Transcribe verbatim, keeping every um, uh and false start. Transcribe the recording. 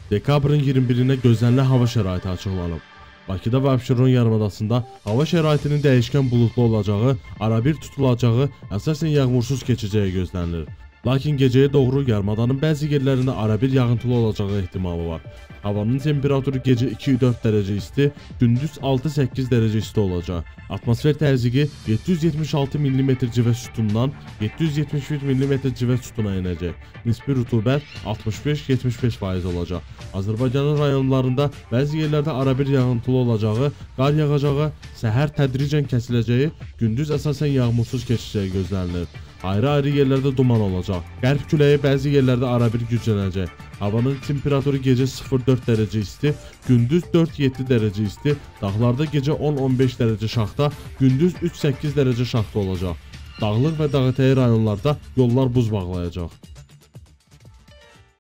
Dekabrın iyirmi birinə gözlənilən hava şəraiti açıqlanıb. Bakıda və Abşeron yarımadasında hava şəraitinin dəyişkən buludlu olacağı, arabir tutulacağı, əsasən yağmursuz keçəcəyi gözlənilir. Lakin gecəyə doğru yarımadanın bəzi yerlərində arabir yağıntılı olacağı ehtimalı var. Havanın temperaturu gecə iki dörd dərəcə isti, gündüz altı səkkiz dərəcə isti olacaq. Atmosfer təzyiqi yeddi yüz yetmiş altı millimetr civə sütundan yeddi yüz yetmiş bir millimetr civə sütuna enəcək. Nisbi rütubət altmış beş yetmiş beş faiz olacaq. Azərbaycanın rayonlarında bəzi yerlərdə arabir yağıntılı olacağı, qar yağacağı, səhər tədricən kəsiləcəyi, gündüz əsasən yağmursuz keçəcəyi gözlənilir. Ayrı-ayrı yerlərdə duman olacaq. Qərb küləyi bəzi yerlərdə arabir güclənəcək. Havanın temperaturu gecə sıfır dörd dərəcə isti, gündüz dörd yeddi dərəcə isti, dağlarda gecə on on beş dərəcə şaxta, gündüz üç səkkiz dərəcə şaxta olacaq. Dağlıq və dağətəyi rayonlarda yollar buz bağlayacaq.